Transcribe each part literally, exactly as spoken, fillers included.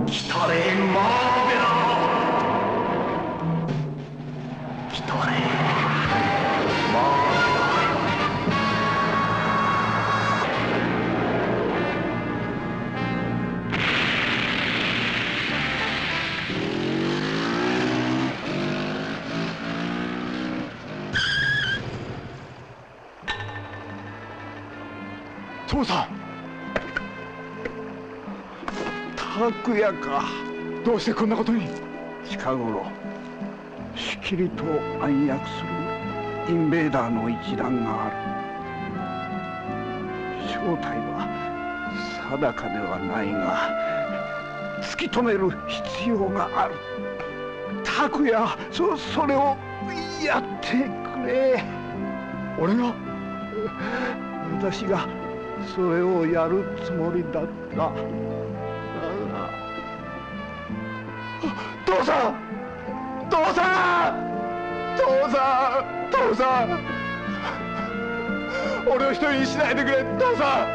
来たれマーベラ来たれマーベラ父さん。 拓也か。 どうしてこんなことに。 近頃しきりと暗躍するインベーダーの一団がある。正体は定かではないが突き止める必要がある。拓也、そそれをやってくれ。 俺が？ 私がそれをやるつもりだった。 父さん、父さん、父さん、父さん、俺を一人にしないでくれ、父さん。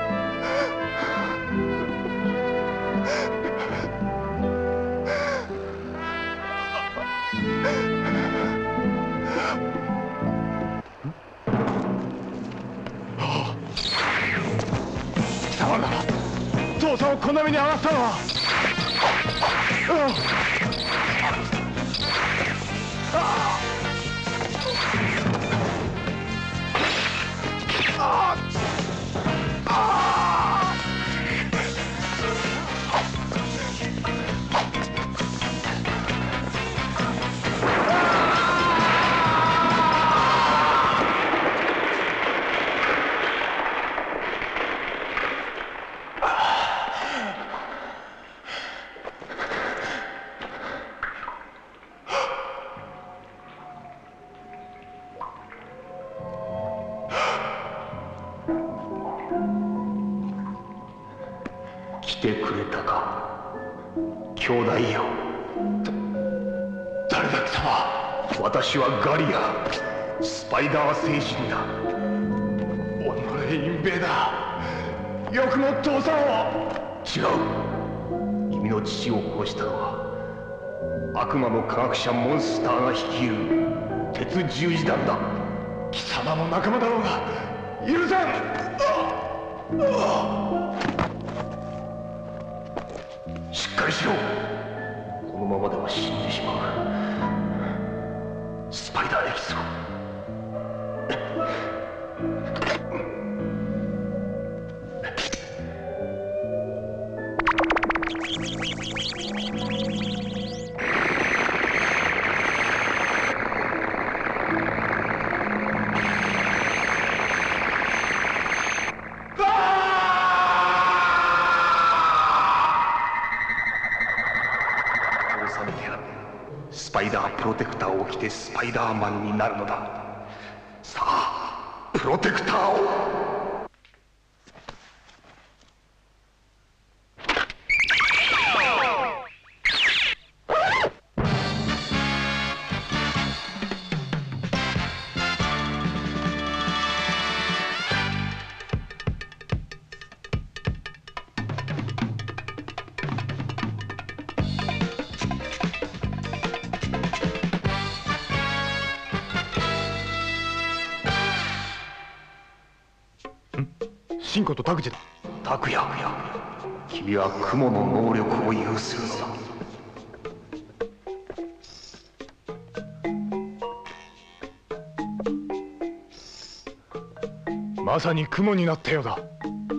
貴様が父さんをこんな目に遭わせたのは。うん来てくれたか、兄弟よ。 誰だ貴様。 私はガリア、スパイダー星人だ。 おのれインベーダー、よくも父さんを。 違う。君の父を殺したのは悪魔の科学者モンスターが率いる鉄十字団だ。 貴様の仲間だろうが許せん。 しっかりしろ。このままでは死んでしまう。スパイダーエキスを。スパイダープロテクターを着てスパイダーマンになるのだ。さあ、プロテクターを。 シンコとタクジだ。 タクヤ、君は雲の能力を有するのだ。 まさに雲になったようだ。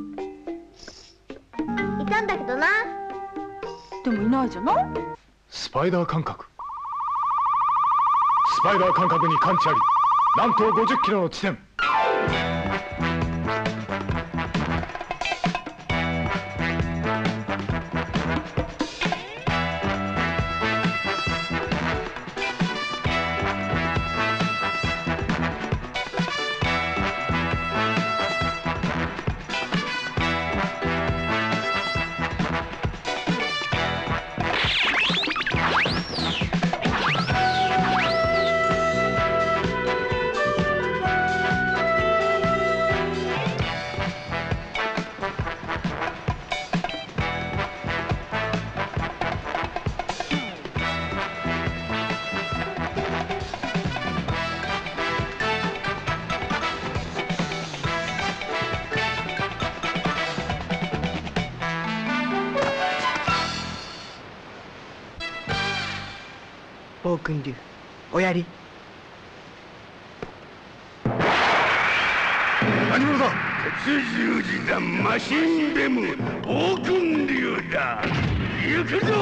いたんだけどな。 でもいないじゃない。 スパイダー感覚。スパイダー感覚に感知あり。南東ごじゅっキロの地点。 暴君流おやり。 何者だ。 鉄十字だマシンベム暴君流だ。行くぞ。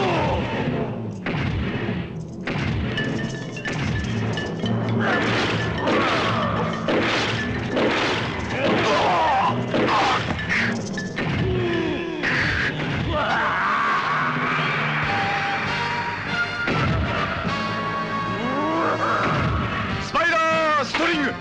スパイダーストリング。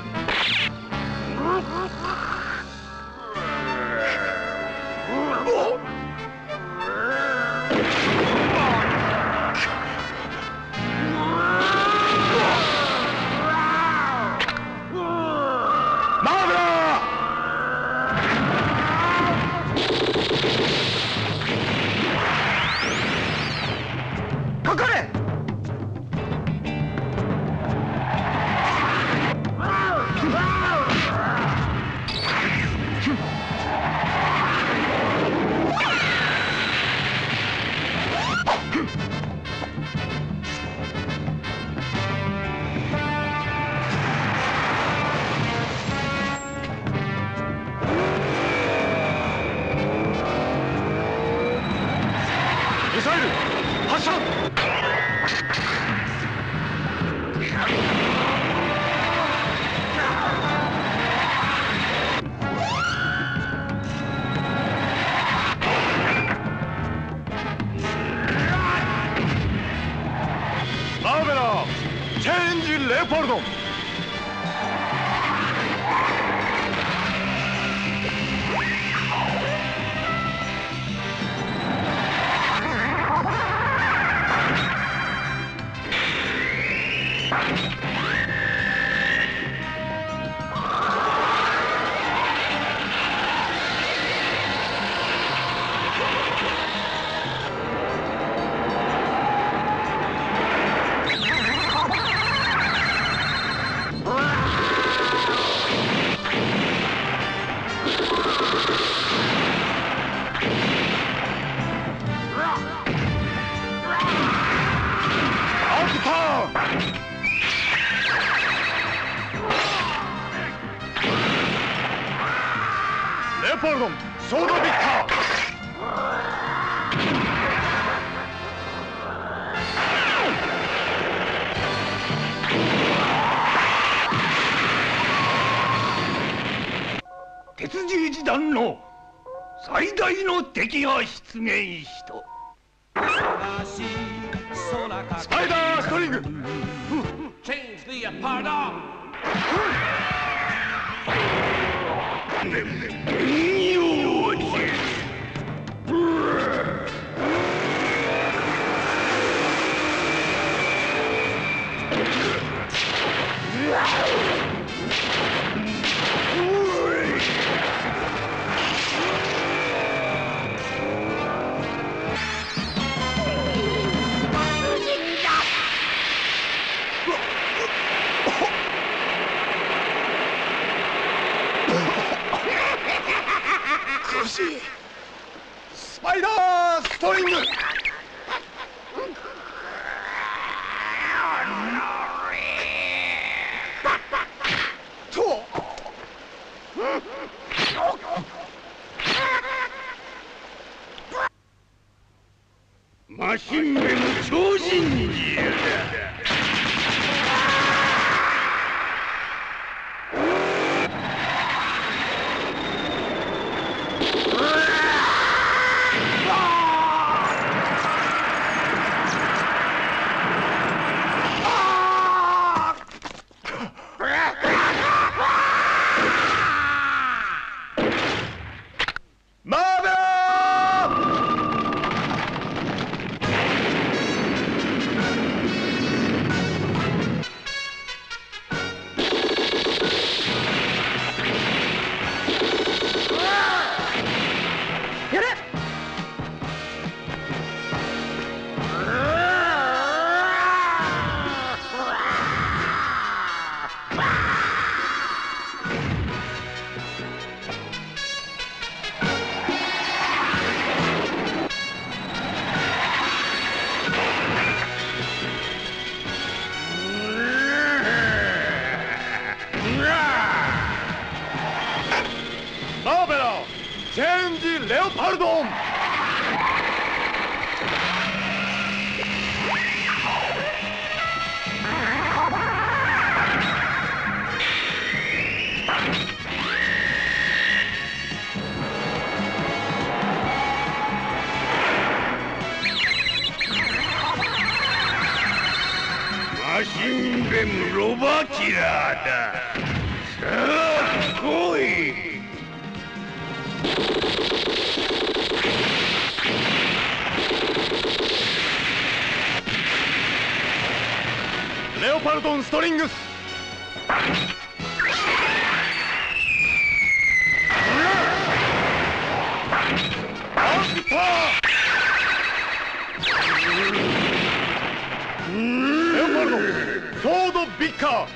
ミサイル発射。マーベラーチェンジレオポルド。レオポルドンソードビクター。 鉄十字団の最大の敵が出現した。 スパイダーストリング。苦しい。スパイダーストリング。 マシンベム超人銃だ。 マーベラーーベラチェンジレオパルドン。 マシンベムロバキラーだ。さあ来い。 レオパルトンストリングス。アンパー。レオパルトンソードビッカー。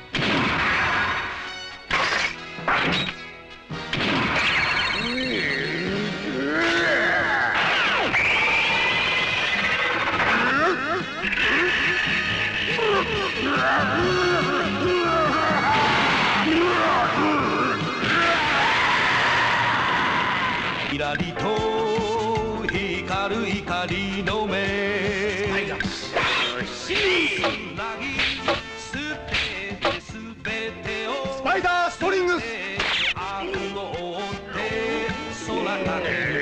キラリと光る光の目。スパイダースパイダーストリングス。 悪を追って空から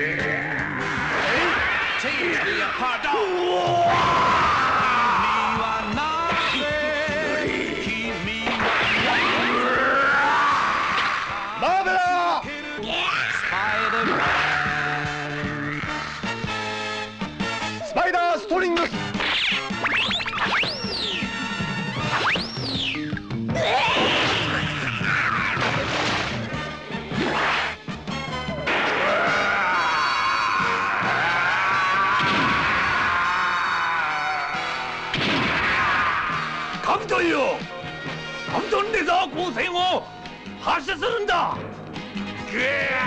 チェンジレオパルドン。君はなぜ君はマーベラー。 スパイダーマン。 スパイダーストリングス。 カブトンよ、カブトンレーザー光線を発射するんだ。ぐ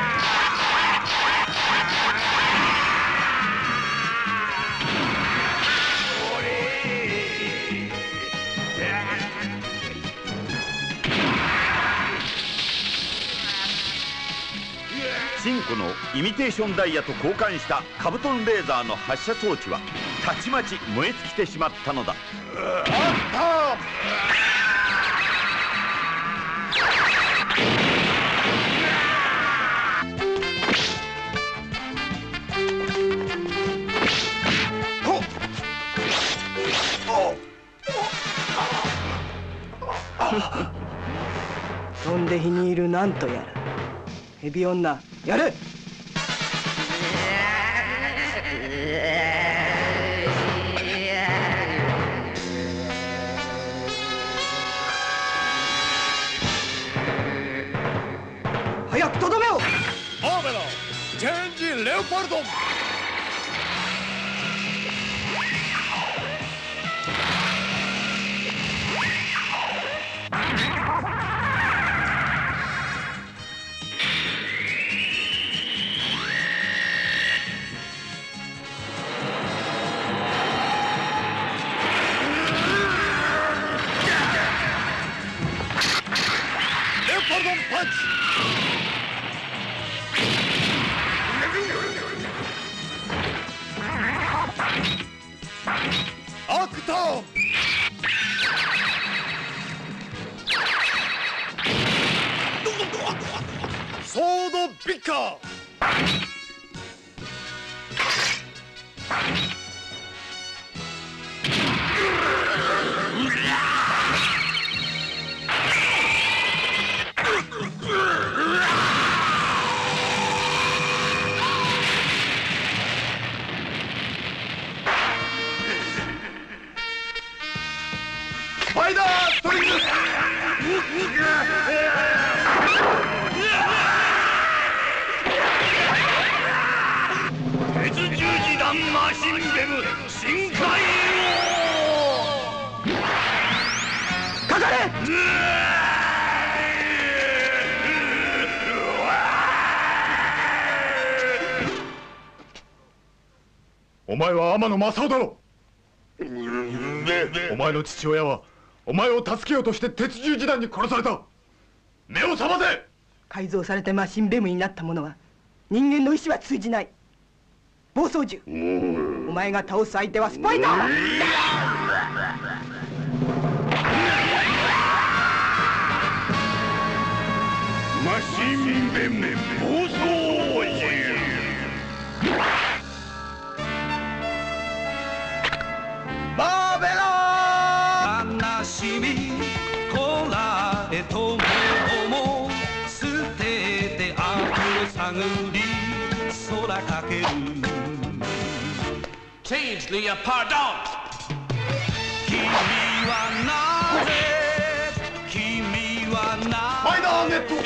シンコのイミテーションダイヤと交換したカブトンレーザーの発射装置はたちまち燃え尽きてしまったのだ。 アッタ飛んで火にいるなんとやらヘビ女やれ。早くとどめを。 マーベラチェンジレオパルドン。パルドンパンチ。アクターン。ソードビッカー。スパイダーストリングス。 鉄十字弾マシンベム深海王。 かかれ。 お前は天野正夫だろ。お前の父親はお前を助けようとして鉄十字弾に殺された。目を覚ませ。 改造されてマシンベムになった者は人間の意志は通じない。暴走獣、お前が倒す相手はスパイダーマン。 マシンベム暴走獣。 バーベラ悲しみこらえともも捨てて悪を探り空かける Change the pardon 君はなぜ君はなぜスパイダーネット。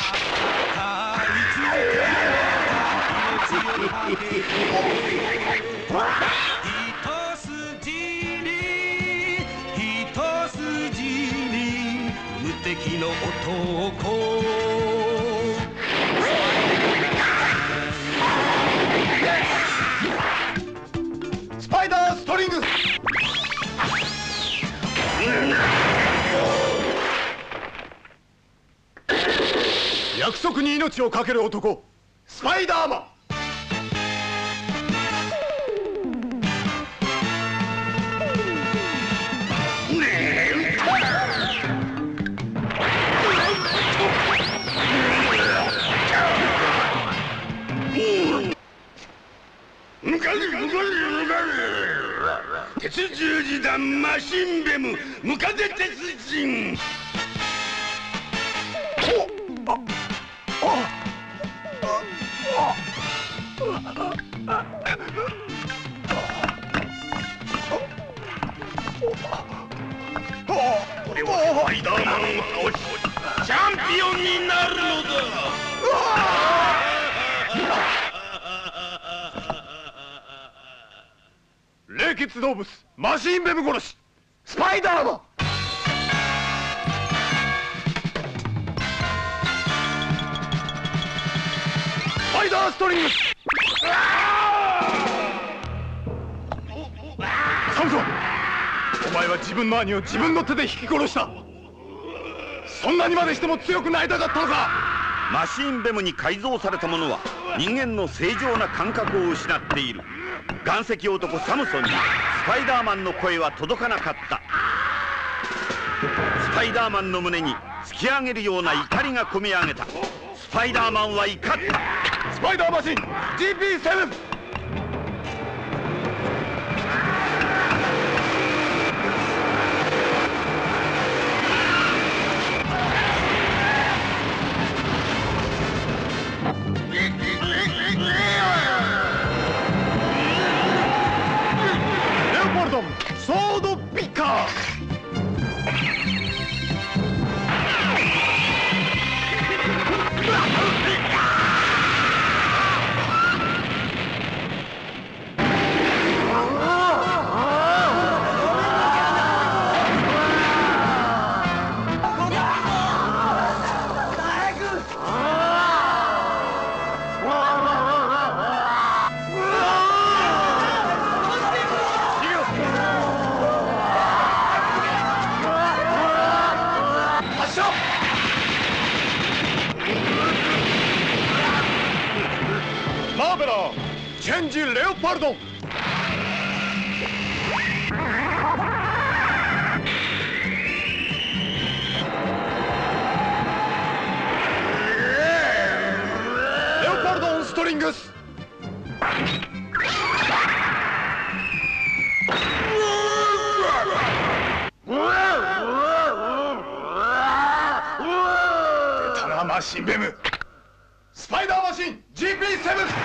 一筋に一筋に無敵の男スパイダーストリングス。約束に命を懸ける男、スパイダーマン。鉄十字団マシンベムムカデ鉄人。俺はスパイダーマンを倒しチャンピオンになるのだ。冷血動物マシンベム殺しスパイダーマン。スパイダーストリングス。サムソン、お前は自分の兄を自分の手で引き殺した。そんなにまでしても強くなりたかったのか。 マシンベムに改造された者は人間の正常な感覚を失っている。岩石男サムソンにスパイダーマンの声は届かなかった。スパイダーマンの胸に突き上げるような怒りがこみ上げた。スパイダーマンは怒った。 スパイダーマシン ジーピーセブン。ソードピッカー。マーベラーチェンジレオパルドン。レオパルドンストリングス。出たなマシンベム。スパイダーマシン ジーピーセブン。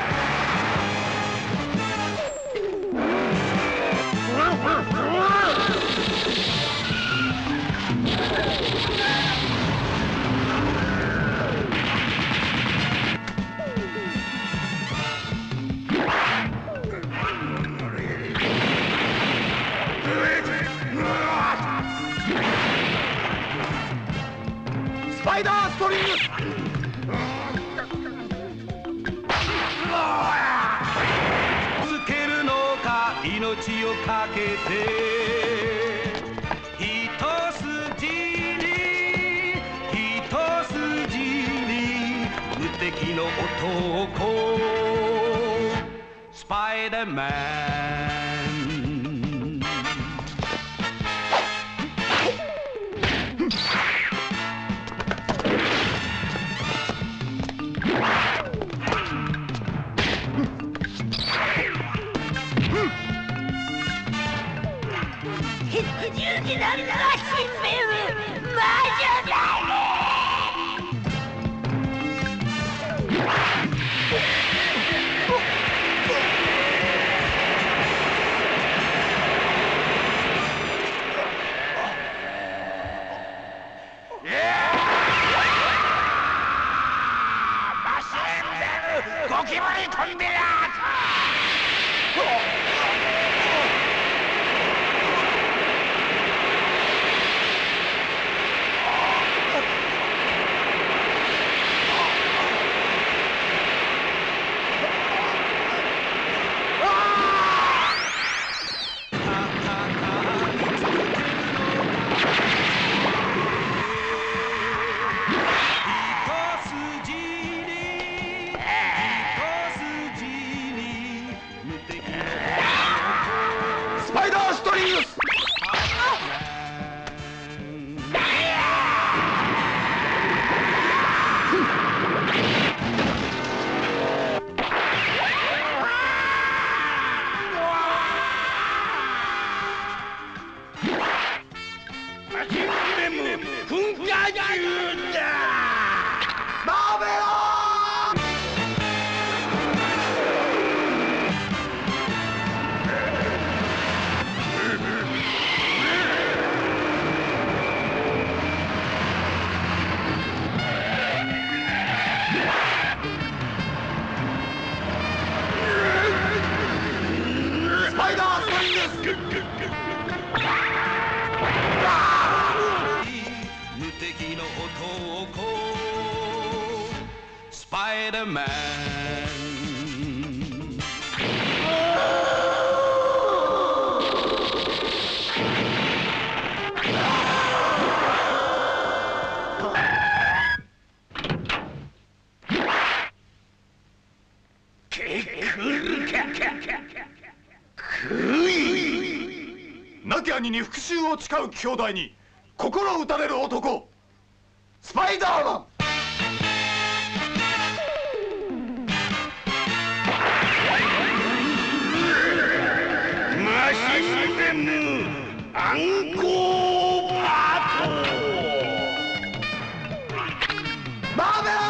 スパイダーストリングス。 続けるのか命をかけて一筋に一筋に男スパイダーマン血十字のマシンメム魔女だね。 ゴキブリコンビナースパイダーストリングス無敵の男スパイダーマン亡き兄に復讐を誓う兄弟に心打たれる男スパイダーマンマシンベムアンコーパートバーベラ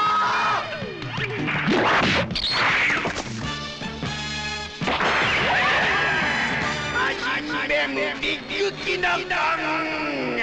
ーマシンベムビッグキノコン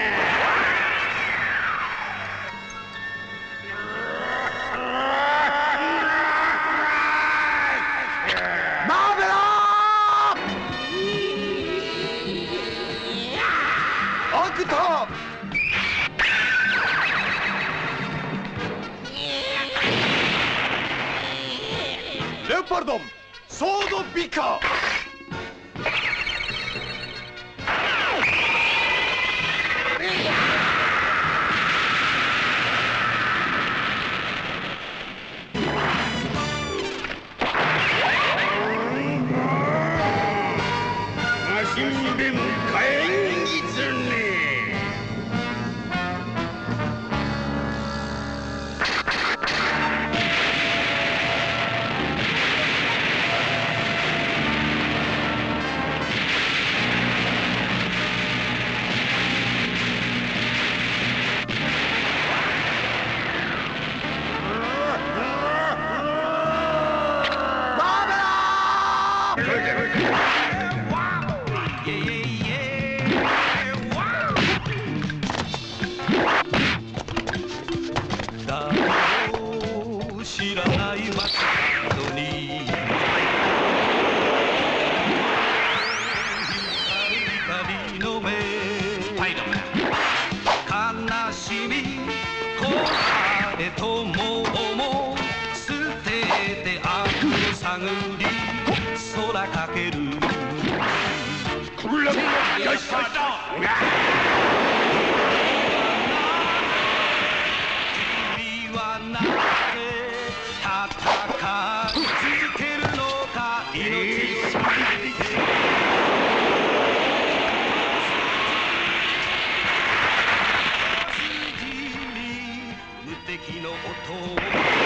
レオパルドンソードビカマシンベム火炎ギツネ知らない街角に光の目悲しみこらえともも捨てて悪を探り空かけるよっしゃ君はなぜ戦続けるのか命を懸けて無敵の音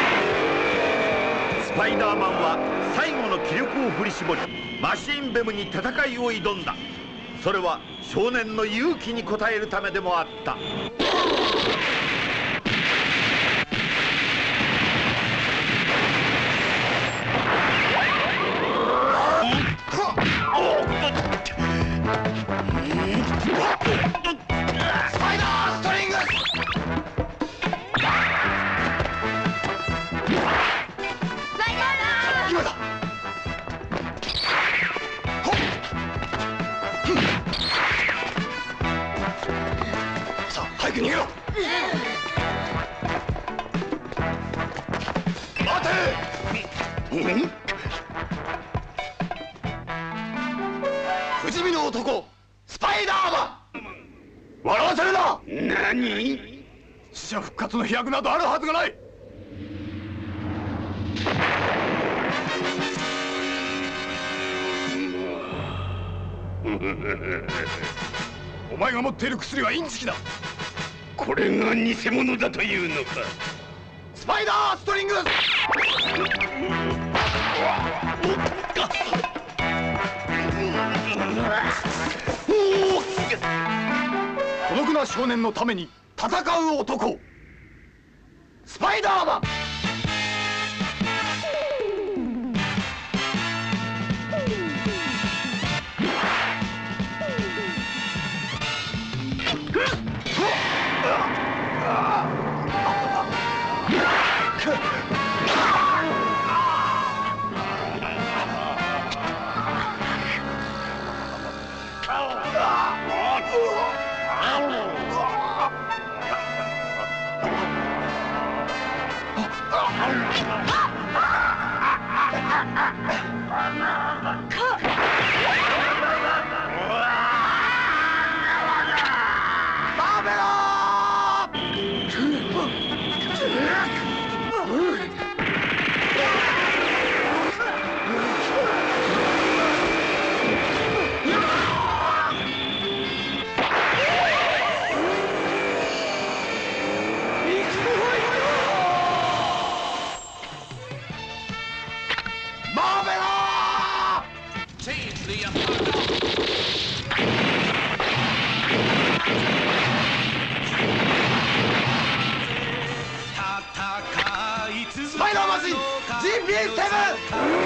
スパイダーマンは最後の気力を振り絞りマシンベムに戦いを挑んだ。それは少年の勇気に応えるためでもあった。 スパイダーストリングス！今だ！ほっ！さあ早く逃げろ！待て！不死身の男スパイダーマン！笑わせるな！何？死者復活の飛躍などあるはずがない！お前が持っている薬はインチキだ。 これが偽物だというのか。 スパイダーストリングス！孤独な少年のために戦う男スパイダーマン！スパイダーマシン ジーピーセブン！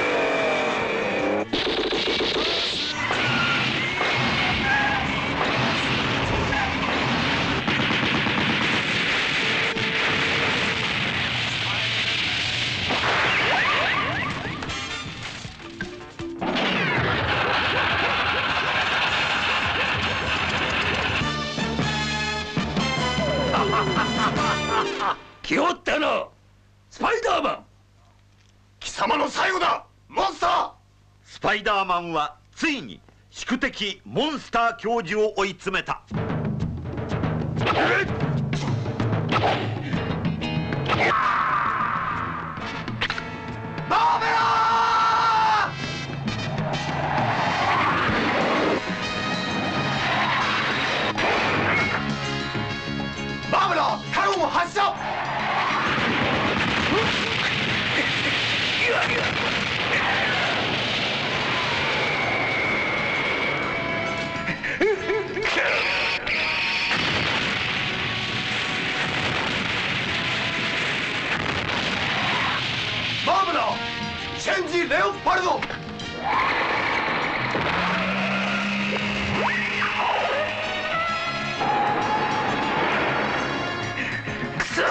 来おったなスパイダーマン！ 貴様の最後だモンスター！ スパイダーマンはついに宿敵モンスター教授を追い詰めた。 バーベラー！バーベラーカロンを発射！バーブラーチェンジレオパルド！くそ！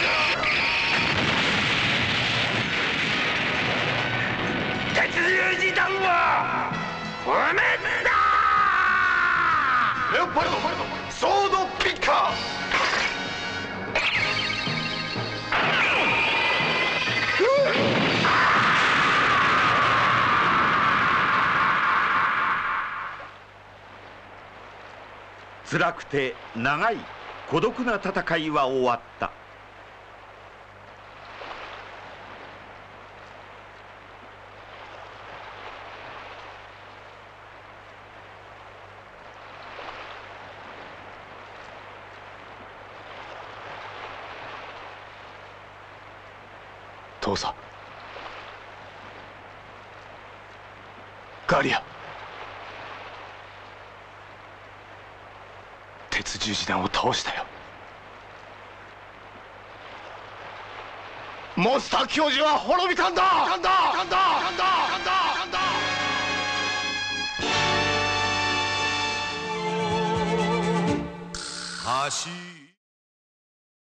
鉄十字団は不滅だ！ レオパルドソードピッカー！ 辛くて長い孤独な戦いは終わった。 そうさ。ガリア、鉄十字団を倒したよ。モンスター教授は滅びたんだ。かんだかんだかんだかんだかんだ。 走